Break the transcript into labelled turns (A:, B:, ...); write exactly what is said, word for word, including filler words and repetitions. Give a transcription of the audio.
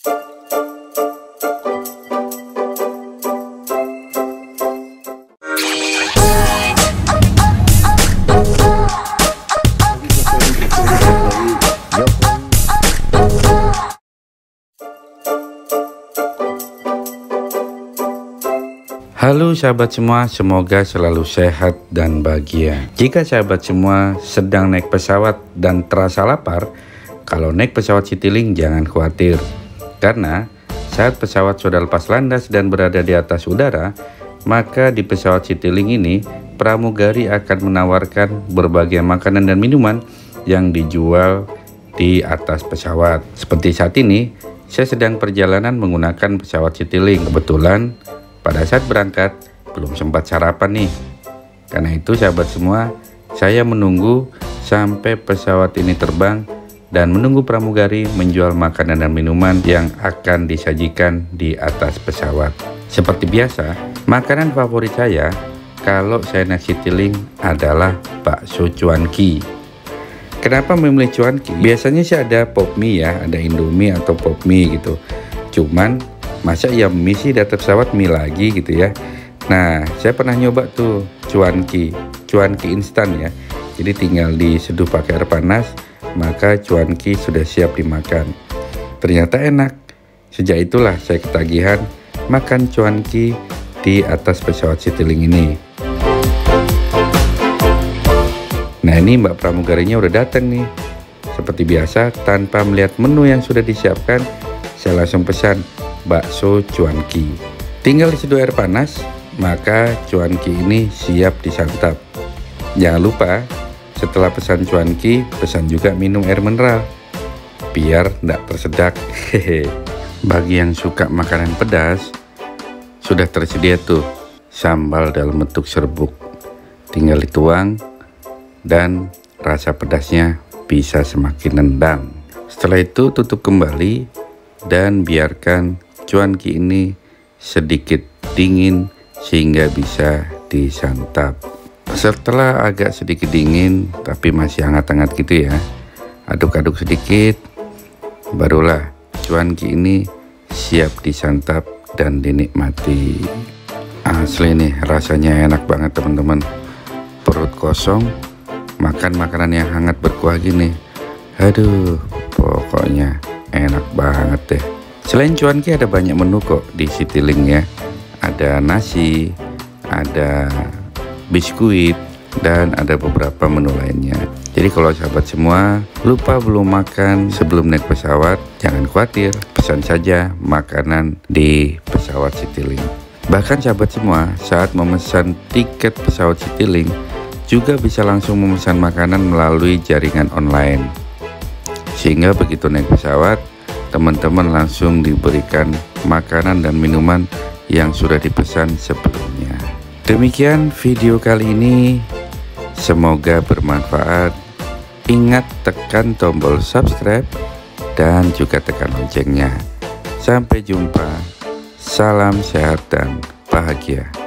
A: Halo sahabat semua, semoga selalu sehat dan bahagia. Jika sahabat semua sedang naik pesawat dan terasa lapar, kalau naik pesawat Citylink jangan khawatir. Karena saat pesawat sudah lepas landas dan berada di atas udara, maka di pesawat Citylink ini pramugari akan menawarkan berbagai makanan dan minuman yang dijual di atas pesawat. Seperti saat ini, saya sedang perjalanan menggunakan pesawat Citylink. Kebetulan pada saat berangkat belum sempat sarapan nih. Karena itu sahabat semua, saya menunggu sampai pesawat ini terbang dan menunggu pramugari menjual makanan dan minuman yang akan disajikan di atas pesawat. Seperti biasa, makanan favorit saya kalau saya naik Citylink adalah bakso cuanki. Kenapa memilih cuanki? Biasanya sih ada pop mie ya, ada Indomie atau pop mie gitu. Cuman masa ya mie sih di atas pesawat mie lagi gitu ya. Nah, saya pernah nyoba tuh cuanki, cuanki instan ya. Jadi tinggal diseduh pakai air panas, maka cuanki sudah siap dimakan. Ternyata enak. Sejak itulah saya ketagihan makan cuanki di atas pesawat Citylink ini. Nah, ini Mbak pramugarinya udah datang nih. Seperti biasa, tanpa melihat menu yang sudah disiapkan, saya langsung pesan bakso cuanki. Tinggal diseduh air panas, maka cuanki ini siap disantap. Jangan lupa, setelah pesan cuanki, pesan juga minum air mineral, biar tidak tersedak. Hehe. Bagi yang suka makanan pedas, sudah tersedia tuh sambal dalam bentuk serbuk. Tinggal dituang, dan rasa pedasnya bisa semakin nendang. Setelah itu tutup kembali dan biarkan cuanki ini sedikit dingin sehingga bisa disantap. Setelah agak sedikit dingin tapi masih hangat-hangat gitu ya, aduk-aduk sedikit, barulah cuanki ini siap disantap dan dinikmati. Asli nih, rasanya enak banget teman-teman. Perut kosong, makan makanan yang hangat berkuah gini, aduh pokoknya enak banget deh. Selain cuanki ada banyak menu kok di Citylink ya. Ada nasi, ada biskuit, dan ada beberapa menu lainnya. Jadi kalau sahabat semua lupa belum makan sebelum naik pesawat, jangan khawatir, pesan saja makanan di pesawat Citylink. Bahkan sahabat semua saat memesan tiket pesawat Citylink juga bisa langsung memesan makanan melalui jaringan online. Sehingga begitu naik pesawat, teman-teman langsung diberikan makanan dan minuman yang sudah dipesan sebelumnya. Demikian video kali ini, semoga bermanfaat. Ingat tekan tombol subscribe dan juga tekan loncengnya. Sampai jumpa, salam sehat dan bahagia.